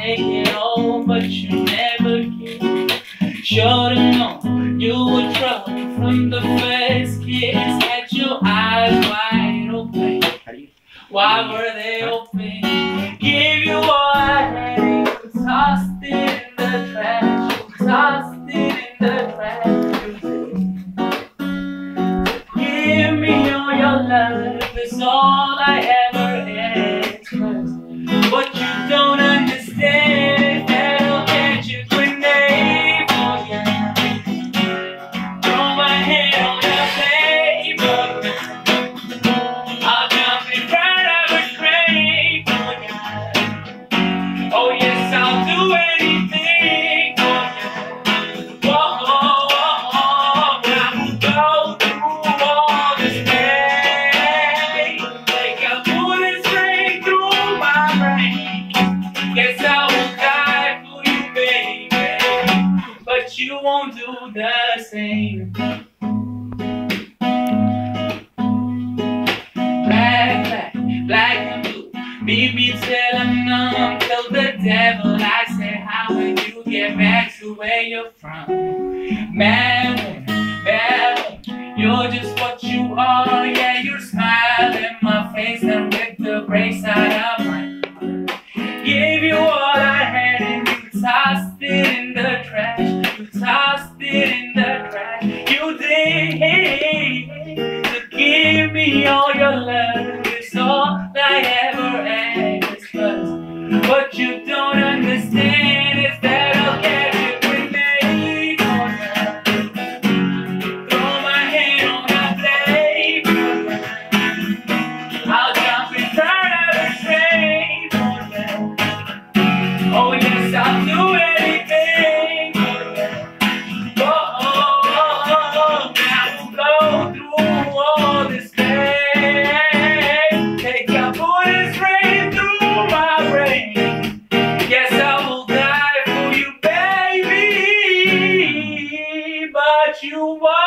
take it all, but you never give. Should've known you were trouble from the first kiss. Had your eyes wide open. Why were they open? Give you all I had, you tossed it in the trash. You tossed it in the trash. Give me all your love, it's all I ever asked. What you don't understand is that I'll catch a grenade for ya. Throw my head on the table. I'll jump in front of a crane for ya. Oh yes, I'll do anything for ya. Whoa, whoa, whoa, whoa. I will go through all this pain. Like a bullet straight through my brain. Guess I will die for you, baby, but you won't do the same. Black, black and blue, beat me till I'm numb. Tell the devil I said, how will you get back to where you're from? Man, bad, you're just what you are. Yeah, you're smiling in my face and with the brakes out of my gave you all I had and you tossed it in the trash. You tossed it in the trash. You did. So give me all your love. It's all I ever asked. 'Cause what you don't understand is that I'll get it when they go down. Throw my hand on the table. I'll jump in front of the train. Oh yes, I'll do anything for you. Oh, oh, oh, oh. I will go through all this pain. Take a bullet straight through my brain. Yes, I will die for you, baby, but you won't.